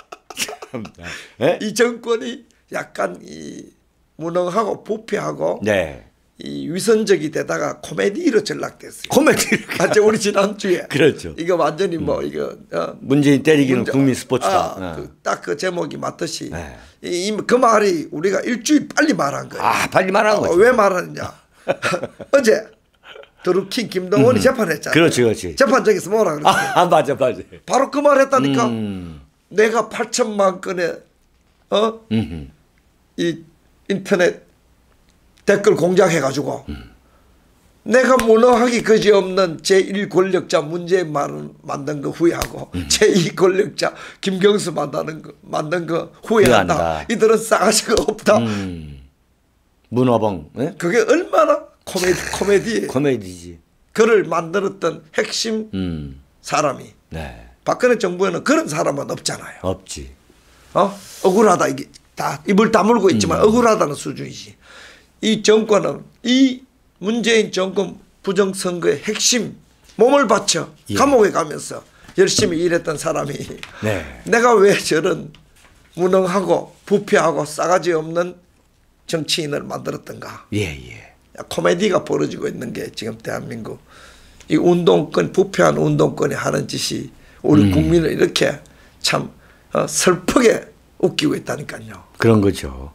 이 정권이 약간 이 무능하고 부패하고 네. 이 위선적이 되다가 코미디로 전락됐어요. 코미디로. 맞죠? 우리 지난주에. 그렇죠. 이거 완전히 뭐 이거 어. 문재인 때리기는 문제, 국민 스포츠다. 아, 그, 딱 그 제목이 맞듯이 네. 이, 그 말이 우리가 일주일 빨리 말한 거예요. 아 빨리 말한 어, 거죠. 왜 말하느냐. 어제 드루킹 김동원이 음. 재판했잖아요. 그렇지 그렇지. 재판장에서 뭐라 그랬어요. 아, 아 맞아 맞아. 바로 그 말 했다니까. 음. 내가 팔천만 건의 어? 이 인터넷 댓글 공작해가지고 음. 내가 무능하기 그지없는 제일 권력자 문재인 만든 거 후회하고 음. 제이 권력자 김경수 만드는 거 만든 거 후회한다. 후회한다. 이들은 싸가지가 없다. 음. 문어봉. 네? 그게 얼마나 코미디 코미디예요. 코미디지. 그를 만들었던 핵심 음. 사람이. 네. 박근혜 정부에는 그런 사람은 없잖아요. 없지. 어? 억울하다 이게 다 입을 다물고 있지만 음. 억울하다는 수준이지. 이 정권은 이 문재인 정권 부정선거의 핵심 몸을 바쳐 예. 감옥에 가면서 열심히 일했던 사람이 네. 내가 왜 저런 무능하고 부패하고 싸가지 없는 정치인을 만들었던가. 예, 예. 코미디가 벌어지고 있는 게 지금 대한민국 이 운동권 부패한 운동권이 하는 짓이 우리 음. 국민을 이렇게 참 어, 슬프게 웃기고 있다니까요. 그런 거죠.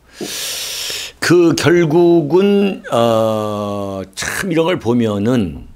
그 결국은 어, 참 이런 걸 보면은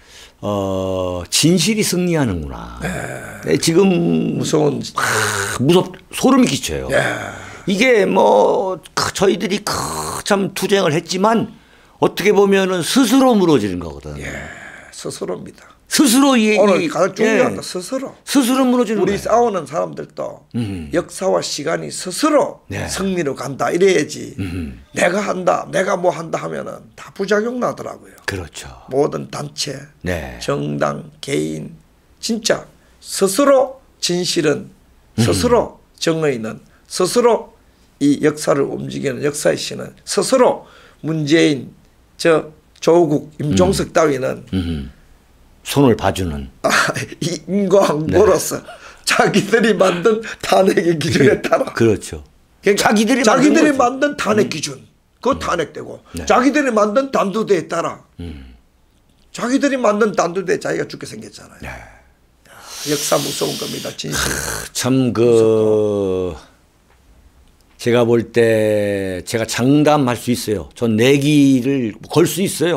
어, 진실이 승리하는구나. 네. 지금 무서운 아, 무섭 소름이 끼쳐요. 네. 이게 뭐 저희들이 참 투쟁을 했지만 어떻게 보면은 스스로 무너지는 거거든. 예, 스스로입니다. 스스로 이 오늘 가장 중요한 건 예. 스스로. 스스로 무너지는 우리 거예요. 싸우는 사람들도 음. 역사와 시간이 스스로 네. 승리로 간다 이래야지. 음. 내가 한다, 내가 뭐 한다 하면은 다 부작용 나더라고요. 그렇죠. 모든 단체, 네. 정당, 개인 진짜 스스로 진실은 스스로 음. 정의는 스스로 이 역사를 움직이는 역사의 신은 스스로 문재인 저 조국 임종석 음. 따위는 음. 손을 봐주는 아, 이 인과응보로서 네. 자기들이 만든 탄핵의 기준에 따라 그렇죠. 그러니까 자기들이, 자기들이 만든, 만든 탄핵 기준 그거 음. 탄핵되고 네. 자기들이 만든 단두대에 따라 음. 자기들이 만든 단두대에 자기가 죽게 생겼잖아요. 네. 역사 무서운 겁니다. 진실. 참 그 제가 볼 때 제가 장담할 수 있어요. 전 내기를 걸 수 있어요.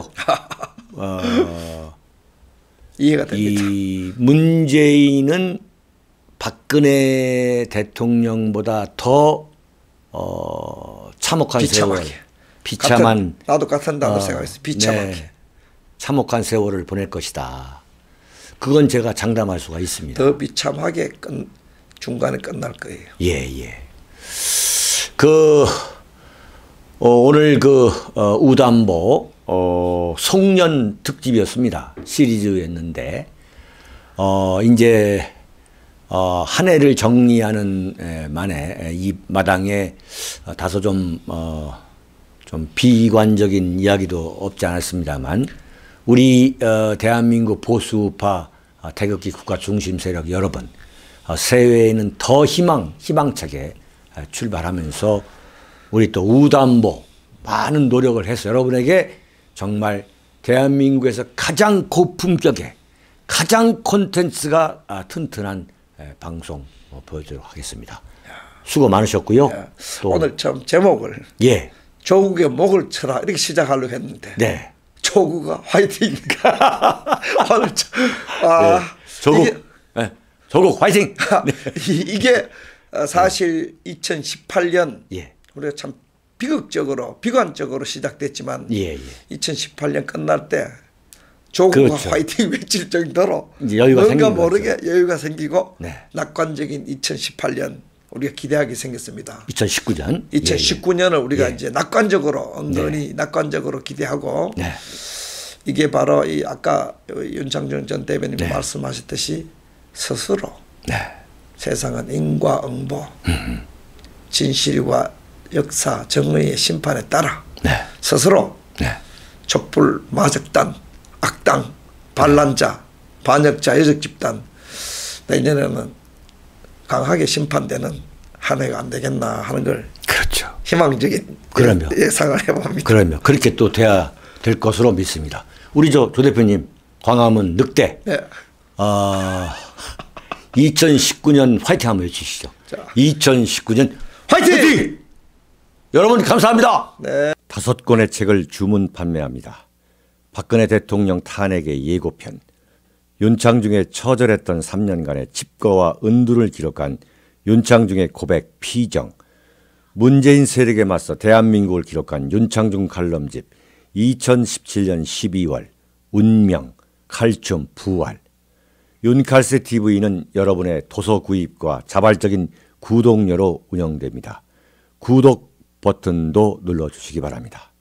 어, 이해가 됩니다. 이 문재인은 박근혜 대통령보다 더 어, 참혹한 비참하게. 세월, 비참한 같은, 나도 같은 단어 어, 생각했어요. 비참하게. 네, 참혹한 세월을 보낼 것이다. 그건 제가 장담할 수가 있습니다. 더 비참하게 끝, 중간에 끝날 거예요. 예, 예. 그 어, 오늘 그 어, 우담보 어, 송년 특집이었습니다. 시리즈였는데 어, 이제 어, 한 해를 정리하는 에, 만에 이 마당에 어, 다소 좀, 어, 좀 비관적인 이야기도 없지 않았습니다만 우리 어, 대한민국 보수파 어, 태극기 국가 중심 세력 여러분 어, 새해에는 더 희망, 희망차게 어, 출발하면서 우리 또 우담보 많은 노력을 해서 여러분에게 정말 대한민국에서 가장 고품격의 가장 콘텐츠가 아, 튼튼한 에, 방송 어, 보여드리도록 하겠습니다. 수고 많으셨고요. 예. 또 오늘 참 제목을 예, 조국의 목을 쳐라 이렇게 시작하려고 했는데 네, 조국아 화이팅. 오늘 참, 아, 네. 조국, 이게, 네. 조국 화이팅. 네. 이게 사실 이천십팔 년 예, 우리가 참 비극적으로 비관적으로 시작됐지만 예, 예. 이천십팔 년 끝날 때 조국아 그렇죠. 화이팅 외칠 정도로 이제 여유가 뭔가 생긴 모르게 여유가 생기고 네. 낙관적인 이천십팔 년 우리가 기대하게 생겼습니다. 이천십구 년. 이천십구 년을 우리가 예. 이제 낙관적으로 은근히 네. 낙관적으로 기대하고 네. 이게 바로 이 아까 윤창중 전 대변인 네. 말씀하셨듯이 스스로 네. 세상은 인과응보 진실과 역사 정의의 심판에 따라 네. 스스로 네. 촛불 마적단 악당 반란자 반역자 여적 집단 내년에는 강하게 심판되는 한 해가 안 되겠나 하는 걸 그렇죠. 희망적인 그럼요. 예상을 해봅니다. 그러면 그렇게 또 돼야 될 것으로 믿습니다. 우리 저 조 대표님 광화문 늑대. 네. 어, 이천십구 년 화이팅 한번 해주시죠. 자. 이천십구 년 화이팅! 화이팅! 여러분 감사합니다. 네. 다섯 권의 책을 주문 판매합니다. 박근혜 대통령 탄핵의 예고편, 윤창중의 처절했던 삼 년간의 칩거와 은둔을 기록한 윤창중의 고백 피정, 문재인 세력에 맞서 대한민국을 기록한 윤창중 칼럼집, 이천십칠 년 십이월 운명, 칼춤, 부활. 윤칼세 티비는 여러분의 도서 구입과 자발적인 구독료로 운영됩니다. 구독 버튼도 눌러주시기 바랍니다.